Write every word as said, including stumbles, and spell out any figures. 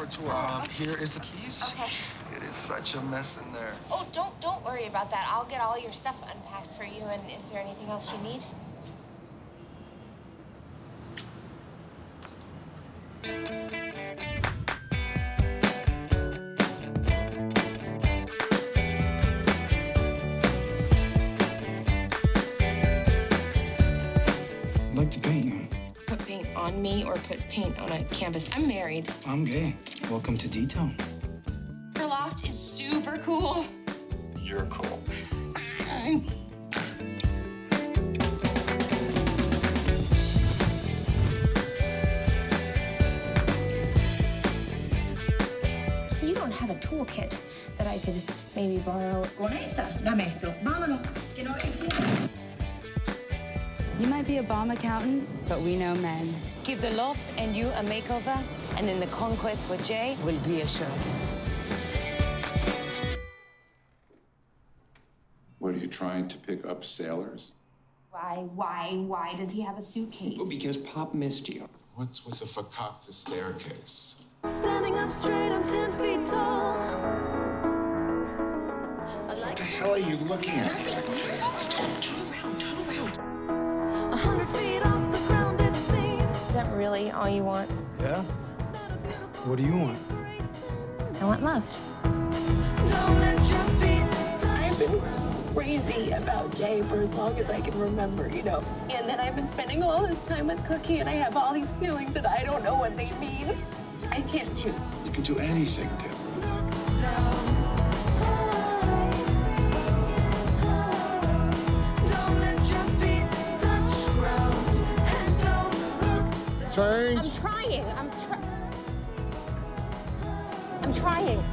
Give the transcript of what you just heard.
over to her. Um, okay. Here is the keys. Okay. It is such a mess in there. Oh, don't don't worry about that. I'll get all your stuff unpacked for you. And is there anything else you need? I'd like to paint you. Put paint on me or put paint on a canvas. I'm married. I'm gay. Welcome to D-Town. Your loft is super cool. You're cool. You don't have a toolkit that I could maybe borrow. You might be a bomb accountant, but we know men. Give the loft and you a makeover, and then the conquest with Jay will be assured. What, are you trying to pick up sailors? Why, why, why does he have a suitcase? Well, because Pop missed you. What's with the fakakta staircase? Standing up straight, I'm ten feet tall. What the hell are you looking at? A hundred feet off the ground, it seems. Is that really all you want? Yeah? What do you want? I want love. Don't let your feet touch. I've been crazy about Jay for as long as I can remember, you know. And then I've been spending all this time with Cookie, and I have all these feelings that I don't know what they mean. I can't choose. You can do anything, Deb. Look down. High, high. Don't let your feet touch ground. And don't look down. Change. I'm trying. I'm trying. I'm trying.